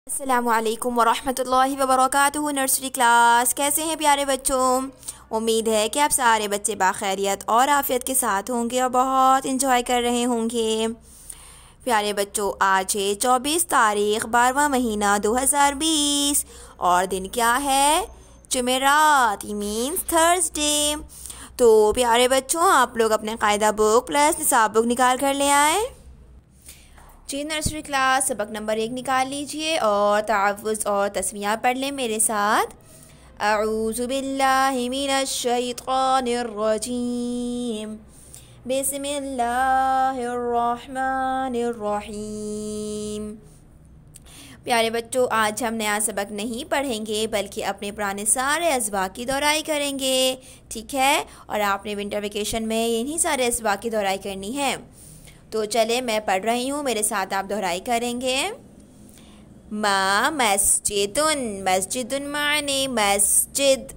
अस्सलामुअलैकुम वरहमतुल्लाहि वबरकातुहू। Nursery class, कैसे हैं प्यारे बच्चों। उम्मीद है कि आप सारे बच्चे बाखैरियत और आफ़ियत के साथ होंगे और बहुत इंजॉय कर रहे होंगे। प्यारे बच्चों, आज है 24 तारीख़ 12वां महीना 2020 और दिन क्या है? जुमेरात, मीन्स थर्सडे। तो प्यारे बच्चों, आप लोग अपने कायदा बुक प्लस निसाब बुक निकाल कर ले आए। जी नर्सरी क्लास, सबक नंबर 1 निकाल लीजिए और तावुज़ और तस्मीयाँ पढ़ लें मेरे साथ। अऊज़ु बिल्लाहि मिनश शैतानिर रजीम, बिस्मिल्लाहिर रहमानिर रहीम। प्यारे बच्चों, आज हम नया सबक नहीं पढ़ेंगे बल्कि अपने पुराने सारे असबाक की दोहराई करेंगे, ठीक है। और आपने विंटर वेकेशन में इन्हीं सारे असबाक की दोहराई करनी है। तो चले, मैं पढ़ रही हूँ, मेरे साथ आप दोहराई करेंगे। मा मस्जिदुन, मस्जिदुन माने मस्जिद।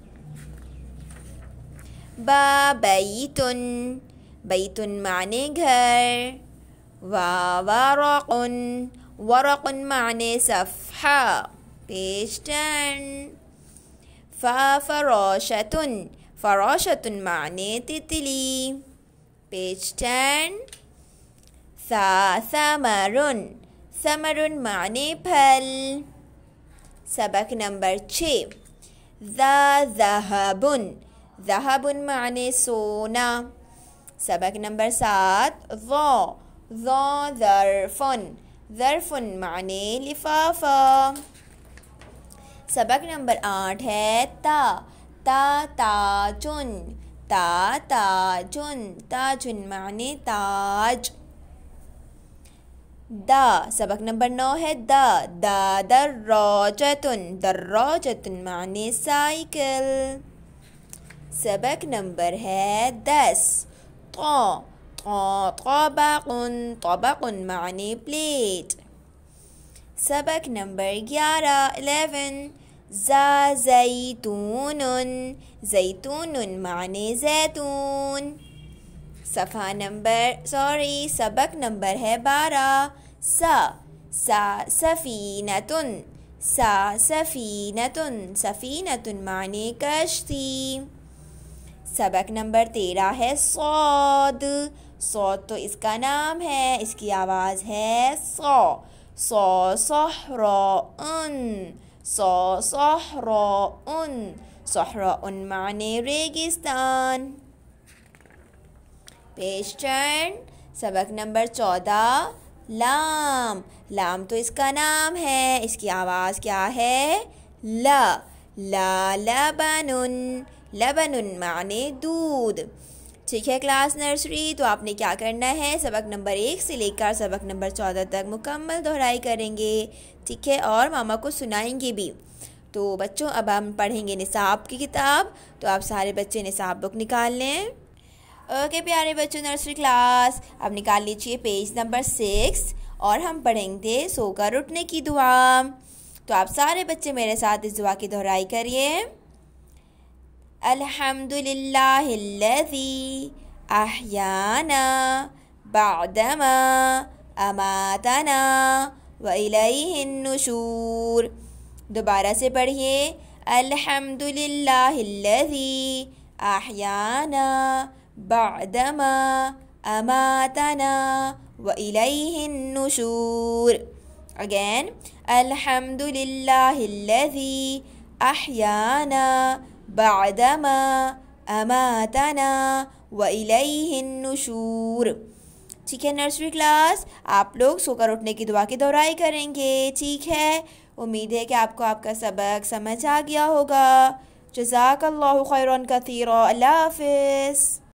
बा बैतुन, बैतुन माने घर। वा वरक़ुन, वरक़ुन माने सफ़हा, पेज टर्न। फ़ा फ़राशतुन, फ़राशतुन माने तितली, पेज टर्न। सा समरुन, समरुन माने फल। सबक नंबर 6। ज़हबुन, ज़हबुन माने सोना। सबक नंबर 7। ज़र्फ़ुन, ज़र्फ़ुन माने लिफ़ाफ़ा। सबक नंबर 8 है ताजुन, ताजुन, ताजुन माने ताज। सबक नंबर 9 है दर्राजतुन, दर्राजतुन माने साइकिल। सबक नंबर है 10 तबकुन, तबकुन माने प्लेट। सबक नंबर 11 ज़ैतूनुन, ज़ैतूनुन माने जैतून। सबक नंबर है 12 सफ़ीनतुन, सफ़ीनतुन, सफ़ीनतुन माने कश्ती। सबक नंबर 13 है सौद, सौद तो इसका नाम है, इसकी आवाज़ है सहराउन, सहराउन, सहराउन माने रेगिस्तान, पेज टर्न। सबक नंबर 14 लाम, लाम तो इसका नाम है, इसकी आवाज़ क्या है? लबनुन, लबनुन माने दूध, ठीक है। क्लास नर्सरी, तो आपने क्या करना है, सबक नंबर 1 से लेकर सबक नंबर 14 तक मुकम्मल दोहराई करेंगे, ठीक है, और मामा को सुनाएंगे भी। तो बच्चों, अब हम पढ़ेंगे निसाब की किताब, तो आप सारे बच्चे निसाब बुक निकाल लें। ओके प्यारे बच्चों, नर्सरी क्लास, अब निकाल लीजिए पेज नंबर 6 और हम पढ़ेंगे सोकर उठने की दुआ। तो आप सारे बच्चे मेरे साथ इस दुआ की दोहराई करिए। अल्हम्दुलिल्लाहिल्लज़ी अहयाना बअदमा अमातना व इलैहिन नुशूर। दोबारा से पढ़िए। अल्हम्दुलिल्लाहिल्लज़ी अहयाना बअदमा अमातना व इलैहिन नुशूर। अगेन, अल्हम्दुलिल्लाहिल्लज़ी अहयाना बअदमा अमातना व इलैहिन नुशूर। ठीक है नर्सरी क्लास, आप लोग सोकर उठने की दुआ की दोहराई करेंगे, ठीक है। उम्मीद है कि आपको आपका सबक समझ आ गया होगा। जज़ाकल्लाहु खैरन कसीरा। अल्लाह हाफ़िज़।